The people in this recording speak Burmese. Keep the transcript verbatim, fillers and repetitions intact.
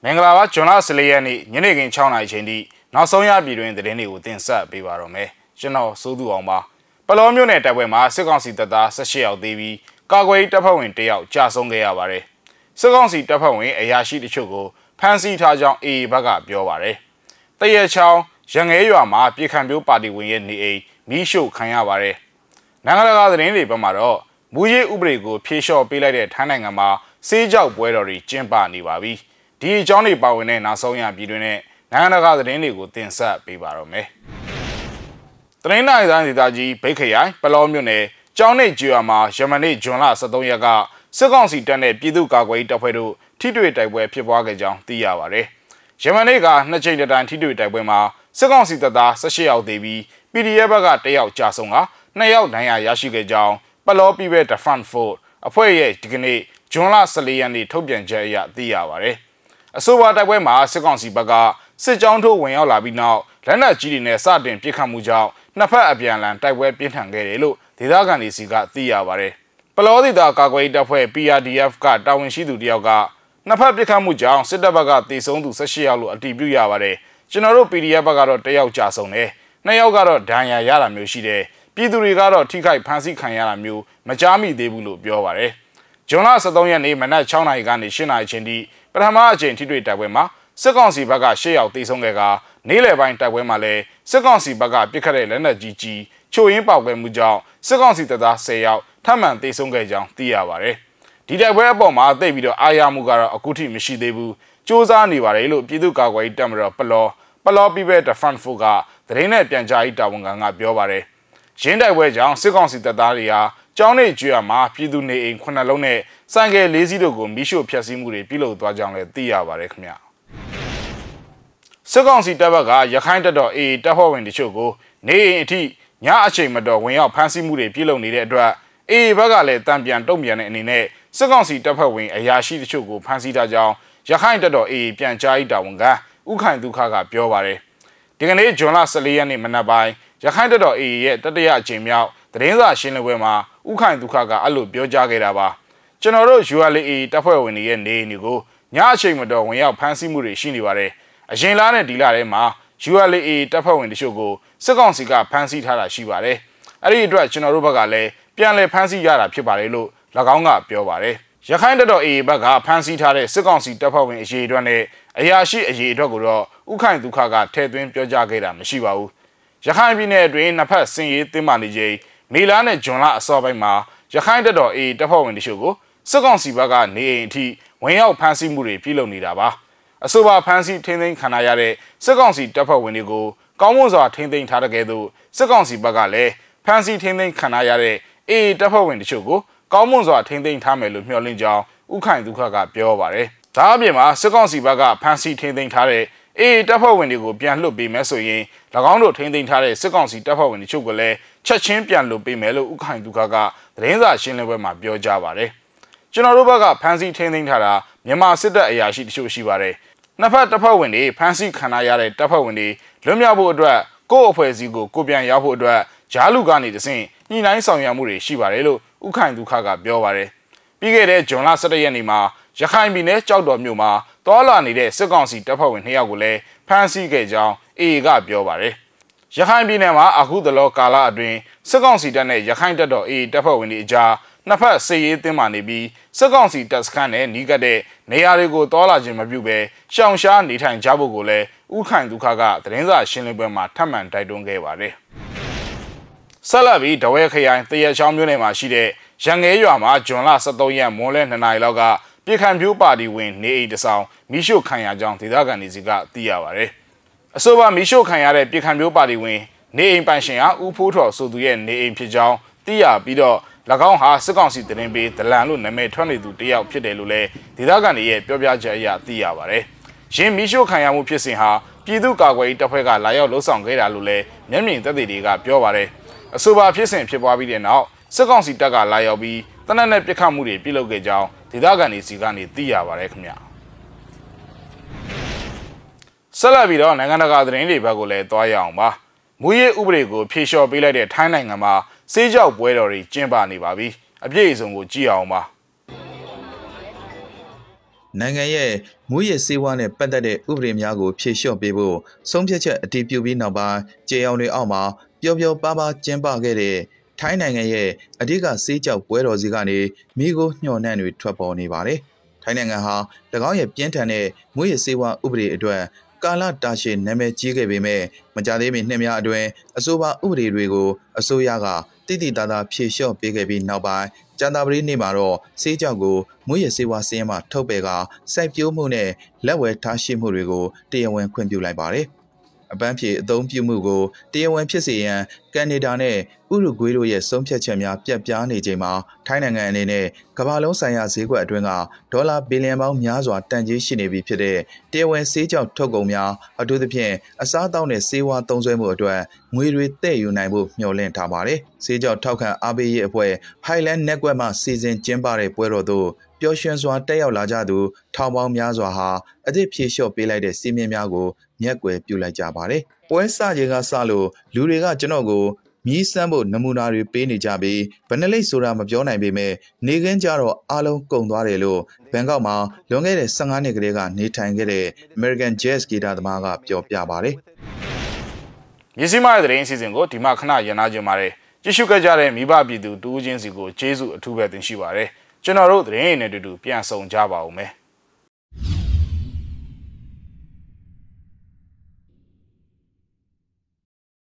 မင်္ဂလာပါဂျွန်လာ၁၄ရက်နေ့ညနေခင်း၆နာရီချိန်ထိနောက်ဆုံးရပြည်တွင်သတင်းတွေကိုတင်ဆက်ပေးပါတော့မယ်ကျွန်တော်စိုးသူအောင်ပါပလောမျိုးနယ်တပ်ပွဲမှာစစ်ကောင်စီတပ်သား၁၈ယောက်သေးပြီးကာကွယ်တပ်ဖွဲ့ဝင်၁ယောက်ကြာဆုံးခဲ့ရပါတယ်စစ်ကောင်စီတပ်ဖွဲ့ဝင်အရာရှိတချို့ကိုဖမ်းဆီးထားကြောင်း အေအေ ဘက်ကပြောပါတယ်တရချောင်းရငဲရွာမှာပြည်ခံပြိုးပါတီဝင်ရဲ့နေအိမ်မီးရှို့ခံရပါတယ်နိုင်ငံတကာသတင်းတွေဘက်မှာတော့မူရေးဥပဒေကိုဖြေလျှော့ပေးလိုက်တဲ့ထိုင်းနိုင်ငံမှာစေးကြောက်ပွဲတော်တွေကျင်းပနေပါပြီဒီအကြောင်းတွေပါဝင်တဲ့နောက်ဆုံးရပြည်တွင်နဲ့နိုင်ငံတကာသတင်းတွေကိုတင်ဆက်ပေးပါတော့မယ်။သတင်းနိုင်တိုင်းဒေသကြီးဗိတ်ခရိုင်ပလောမြို့နယ်ကျောင်းနေကျွာမှာယမန်နေ့ဇွန်လ၁၃ရက်ကစစ်ကောင်စီတပ်နဲ့ပြည်သူ့ကာကွယ်ရေးတပ်ဖွဲ့တို့ထိတွေ့တိုက်ပွဲဖြစ်ပွားခဲ့ကြောင်းသိရပါတယ်။ယမန်နေ့ကနှစ်ချိန်တိုင်ထိတွေ့တိုက်ပွဲမှာစစ်ကောင်စီတပ်သား၁၈ယောက်သေပြီး ပီဒီအက်ဖ် ဘက်ကတစ်ယောက်ကြာဆုံးကနှစ်ယောက်ဒဏ်ရာရရှိခဲ့ကြောင်းပလော People Defense Force အဖွဲ့ရဲ့ဒီကနေ့ဇွန်လ၁၄ရက်နေ့ထုတ်ပြန်ချက်အရသိရပါတယ်။အဆိုပါတိုက်ပွဲမှာစစ်ကောင်စီဘက်ကစစ်ကြောင်းထိုးဝင်ရောက်လာပြီးနောက်လက်နက်ကြီးတွေနဲ့စတင်ပစ်ခတ်မှုကြောင့်နှစ်ဖက်အပြန်အလှန်တိုက်ပွဲပြင်းထန်ခဲ့တယ်လို့ဒေသခံတွေစီကသိရပါတယ်။ပလောဒေသကာကွယ်ရေးတပ်ဖွဲ့ ပီ အာร์ ဒီ အက်ဖ် ကတာဝန်ရှိသူတယောက်ကနှစ်ဖက်ပစ်ခတ်မှုကြောင့်စစ်တပ်ဘက်ကတေဆုံးသူ၁၈ယောက်လို့အတည်ပြုရပါတယ်။ကျွန်တော်တို့ ပီ ဒီ အက်ဖ် ဘက်ကတော့တစ်ယောက်ကြာဆုံးတယ်။နှစ်ယောက်ကတော့ဒဏ်ရာရတာမျိုးရှိတယ်။ပြည်သူတွေကတော့ထိခိုက်ဖမ်းဆီးခံရတာမျိုးမကြားမိသေးဘူးလို့ပြောပါတယ်။ဇွန်လ၁၃ရက်နေ့မနက်၆နာရီကနေ၈နာရီချိန်ထိပထမအကြိမ်ထိတွေ့တိုက်ပွဲမှာစစ်ကောင်စီဘက်က၈ယောက်တေဆုံးခဲ့ကနေ့လယ်ပိုင်းတိုက်ပွဲမှာလည်းစစ်ကောင်စီဘက်ကပစ်ခတ်တဲ့လက်နက်ကြီးကြီးချို့ရင်းပေါက်ကွဲမှုကြောင့်စစ်ကောင်စီတပ်သား၁၀ယောက်ထပ်မံတေဆုံးခဲ့ကြောင်းသိရပါတယ်။ဒီတိုက်ပွဲအပေါ်မှာသိပြီးတော့အာရမှုကတော့အခုထိမရှိသေးဘူး။စ조사နေပါတယ်လို့ပြည်သူ့ကာကွယ်ရေးတပ်မတော်ပလောပလော People Defense Force ကသတင်းနဲ့ပြန်ကြားရေးတာဝန်ခံကပြောပါတယ်။ရင်းတိုက်ပွဲကြောင့်စစ်ကောင်စီတပ်သားတွေဟာကျောင်းနေကျွော်မှာပြည်သူနေအိမ်ခုနှစ်လုံးနဲ့ဆိုင်ကယ်၄စီးတို့ကိုမီးရှို့ဖျက်ဆီးမှုတွေပြုလုပ်သွားကြောင်းလည်းသိရပါတယ်ခင်ဗျာစစ်ကောင်စီတပ်ဘက်ကရခိုင်တပ်တော် အေအေ တပ်ဖွဲ့ဝင်တချို့ကိုနေအိမ်အထိညအချိန်မတော်ဝင်ရောက်ဖမ်းဆီးမှုတွေပြုလုပ်နေတဲ့အတွက် အေအေ ဘက်ကလည်းတံပြန်တုံ့ပြန်တဲ့အနေနဲ့စစ်ကောင်စီတပ်ဖွဲ့ဝင်အရာရှိတချို့ကိုဖမ်းဆီးထားကြောင်းရခိုင်တပ်တော် အေအေ ပြန်ကြားရေးတာဝန်ခံဥခိုင်ဒုက္ခကပြောပါတယ်ဒီကနေ့ဇွန်လ၁၄ရက်နေ့မနက်ပိုင်းရခိုင်တပ်တော် အေအေ ရဲ့တတိယအကြိမ်မြောက်သတင်းစာရှင်းလင်းပွဲမှာဥခိုင်ဒုက္ခကအဲ့လိုပြောကြားခဲ့တာပါကျွန်တော်တို့ ယူ အယ် အေ တပ်ဖွဲ့ဝင်တွေရဲ့နေအိမ်တွေကိုညအချိန်မတော်ဝင်ရောက်ဖမ်းဆီးမှုတွေရှိနေပါတယ်အရင်လားနဲ့ဒီလထဲမှာ ယူ အယ် အေ တပ်ဖွဲ့ဝင်တချို့ကိုစစ်ကောင်စီကဖမ်းဆီးထားတာရှိပါတယ်အဲ့ဒီအတွက်ကျွန်တော်တို့ဘက်ကလည်းပြန်လည်ဖမ်းဆီးရတာဖြစ်ပါတယ်လို့၎င်းကပြောပါတယ်ရခိုင်တပ်တော် အေအေ ဘက်ကဖမ်းဆီးထားတဲ့စစ်ကောင်စီတပ်ဖွဲ့ဝင်အရေးအတွက်နဲ့အရာရှိအရေးအတွက်ကိုတော့ဥခိုင်ဒုက္ခကထည့်သွင်းပြောကြားခဲ့တာမရှိပါဘူးရခိုင်ပြည်နယ်အတွင်းနှစ်ဖက်စင်ရေးတင်းမာနေချိန်မေလနဲ့ဇွန်လအစောပိုင်းမှာရခိုင်တပ်တော် အေအေ တပ်ဖွဲ့ဝင်တချို့ကိုစစ်ကောင်စီဘက်ကနေအိမ်အထိဝင်ရောက်ဖမ်းဆီးမှုတွေပြုလုပ်နေတာပါအဆိုပါဖမ်းဆီးထိန်းသိမ်းခံရတဲ့စစ်ကောင်စီတပ်ဖွဲ့ဝင်တွေကိုကောင်းမွန်စွာထိန်းသိမ်းထားတဲ့ကဲ့သို့စစ်ကောင်စီဘက်ကလည်းဖမ်းဆီးထိန်းသိမ်းခံရတဲ့ အေအေ တပ်ဖွဲ့ဝင်တချို့ကိုကောင်းမွန်စွာထိန်းသိမ်းထားမယ်လို့မျှော်လင့်ကြောင်းဥခိုင်ဒုက္ခကပြောပါတယ်ဒါအပြင်မှာစစ်ကောင်စီဘက်ကဖမ်းဆီးထိန်းသိမ်းထားတဲ့ အေအေ တပ်ဖွဲ့ဝင်တွေကိုပြန်လွှတ်ပေးမယ်ဆိုရင်၎င်းတို့ထိန်းသိမ်းထားတဲ့စစ်ကောင်စီတပ်ဖွဲ့ဝင်တချို့ကိုလည်းချက်ချင်းပြန်လွှတ်ပေးမယ်လို့ဥခိုင်ဒုက္ခကသတင်းစာရှင်းလင်းပွဲမှာပြောကြားပါတယ်ကျွန်တော်တို့ဘက်ကဖမ်းဆီးထိန်းသိမ်းထားတာမြန်မာစစ်တပ်အရာရှိတချို့ရှိပါတယ်နှစ်ဖက်တပ်ဖွဲ့ဝင်တွေဖမ်းဆီးခံရတဲ့တပ်ဖွဲ့ဝင်တွေလွတ်မြောက်ဖို့အတွက်ကိုယ့်အဖွဲ့အစည်းကိုကိုပြန်ရောက်ဖို့အတွက်ဂျားလူကနေတဆင့်ညှိနှိုင်းဆောင်ရွက်မှုတွေရှိပါတယ်လို့ဥခိုင်ဒုက္ခကပြောပါတယ်ပြီးခဲ့တဲ့ဇွန်လ၁၁ရက်နေ့မှာရခိုင်ပြည်နယ်ကြောက်တော်မြို့မှာတောလာနေတဲ့စစ်ကောင်စီတပ်ဖွဲ့ဝင်နှစ်ယောက်ကိုလည်းဖမ်းဆီးခဲ့ကြောင်း အေအေ ကပြောပါတယ်ရခိုင်ပြည်နယ်မှာအခုတလောကာလအတွင်းစစ်ကောင်စီတပ်နဲ့ရခိုင်တပ်တော် အေအေ တပ်ဖွဲ့ဝင်တွေအကြားနှစ်ဖက်စစ်ရေးတင်းမာနေပြီးစစ်ကောင်စီတပ်စခန်းနဲ့နီးကပ်တဲ့နေရာတွေကိုတောလာခြင်းမပြုဘဲရှောင်ရှားနေထိုင်ကြဖို့ကိုလည်းဥခိုင်ဒုက္ခကသတင်းစာရှင်းလင်းပွဲမှာထပ်မံတိုက်တွန်းခဲ့ပါတယ်ဆက်လက်ပြီးဒဝဲခရိုင်တရချောင်းမြို့နယ်မှာရှိတဲ့ရငဲရွာမှာဇွန်လ၁၃ရက်မွန်းလယ်၂နာရီလောက်ကပြည်ခံပြိုးပါတီဝင်နေအိမ်တဆောင်မီးရှို့ခံရကြောင်းဒေသခံတွေစီကသိရပါတယ်အဆိုပါမီးရှို့ခံရတဲ့ပြည်ခံပြိုးပါတီဝင်နေအိမ်ပိုင်ရှင်ဟာဦးဖိုးထော်ဆိုသူရဲ့နေအိမ်ဖြစ်ကြောင်းသိရပြီးတော့၎င်းဟာစစ်ကောင်စီတရင်ပေးဒလန်လို့နာမည်ထွက်နေသူတယောက်ဖြစ်တယ်လို့လည်းဒေသခံတွေရဲ့ပြောပြချက်အရသိရပါတယ်။ရင်းမီးရှို့ခံရမှုဖြစ်စဉ်ဟာပြည်သူ့ကာကွယ်ရေးတပ်ဖွဲ့ကလာရောက်လှုပ်ဆောင်ခဲ့တာလို့လည်းမျက်မြင်သက်သေတွေကပြောပါတယ်။အဆိုပါဖြစ်စဉ်ဖြစ်ပွားပြီးတဲ့နောက်စစ်ကောင်စီတပ်ကလာရောက်ပြီးတနက်နဲ့ပစ်ခတ်မှုတွေပြုလုပ်ခဲ့ကြောင်းဒေသခံတွေစီကနေသိရပါတယ်ခင်ဗျာ။ဆက်လက်ပြီးတော့နိုင်ငံတကာသတင်းတွေဘက်ကိုလည်းသွားရအောင်ပါ။မူရေးဥပဒေကိုဖြေလျှော့ပေးလိုက်တဲ့ထိုင်းနိုင်ငံမှာစေးကြောက်ပွဲတော်တွေကျင်းပနေပါပြီအပြည့်အစုံကိုကြည့်အောင်ပါနိုင်ငံရဲ့မူရစ်စေဝါနဲ့ပတ်သက်တဲ့ဥပဒေများကိုဖြေလျှော့ပေးဖို့ဆုံးဖြတ်ချက်အတည်ပြုပြီးနောက်ပိုင်းကြေအောင်တွေအောက်မှာပျော်ပျော်ပါးပါးကျင်းပခဲ့တဲ့ထိုင်းနိုင်ငံရဲ့အဓိကစေးကြောက်ပွဲတော်စီကနေမိကိုညှော်နှံ့တွေထွက်ပေါ်နေပါတယ်။ထိုင်းနိုင်ငံဟာ၎င်းရဲ့ပြင်းထန်တဲ့မူရစ်စေဝါဥပဒေအတွက်ကာလတာရှည်နာမည်ကြီးခဲ့ပေမဲ့မကြသေးမီနှစ်များအတွင်းအဆိုပါဥပဒေတွေကိုအစိုးရကတိတိတသားဖြေလျှော့ပေးခဲ့ပြီးနောက်ပိုင်းကျန်တာပရိနေ့မှာတော့စေးကြောက်ကိုမူရစေဝါစင်းမှာထုတ်ပယ်ကစိုက်ပျိုးမှုနဲ့လက်ဝဲထားရှိမှုတွေကိုတရားဝင်ခွင့်ပြုလိုက်ပါတယ်။အပန်းဖြေအသုံးပြုမှုကိုတရားဝင်ဖြစ်စေရန်ကနေဒါနဲ့ဥရုဂွေးတို့ရဲ့ဆုံးဖြတ်ချက်များပြတ်ပြားနေချိန်မှာထိုင်းနိုင်ငံအနေနဲ့ကမ္ဘာလုံးဆိုင်ရာဈေးကွက်အတွင်းကဒေါ်လာဘီလီယံပေါင်းများစွာတန်ကြေးရှိနေပြီဖြစ်တဲ့တရားဝင်စေးကြောက်ထုတ်ကုန်များအထူးသဖြင့်အစားအသောက်နဲ့ဆေးဝါးသုံးစွဲမှုအတွက်ငွေတွေတည့်ယူနိုင်ဖို့မျှော်လင့်ထားပါတယ်။စေးကြောက်ထောက်ခံအားပေးရေးအဖွဲ့ Highland Network မှစီစဉ်ကျင်းပတဲ့ပွဲတော်သို့ပျော်ရွှင်စွာတက်ရောက်လာကြသူထောင်ပေါင်းများစွာဟာအသစ်ဖြေလျှော့ပေးလိုက်တဲ့စီးမြင်များကိုမျက်ကွယ်ပြုလိုက်ကြပါတယ်။ပွဲစချိန်ကစလို့လူတွေကကျွန်တော်ကိုမြည်စမ်းဖို့နမူနာတွေပေးနေကြပြီးဗနလိတ်ဆိုတာမပြောနိုင်ပေမဲ့နေခင်းကြတော့အားလုံးကုန်သွားတယ်လို့ဘန်ကောက်မှာလွန်ခဲ့တဲ့ဆယ်ငါးနှစ်ကလေးကနေထိုင်ခဲ့တဲ့ American Jazz ဂီတသမားကပြောပြပါတယ်။မြစည်းမရဲ့သတင်းအစီအစဉ်ကိုဒီမှာခဏရန်နာကြပါတယ်။ကြည့်ရှုကြကြတဲ့မိဘပြည်သူတူးချင်းစီကိုကျေးဇူးအထူးပဲတင်ရှိပါတယ်။ကျွန်တော်တို့သတင်းရည်နဲ့တူတူပြန်ဆောင်ကြပါဦးမယ်။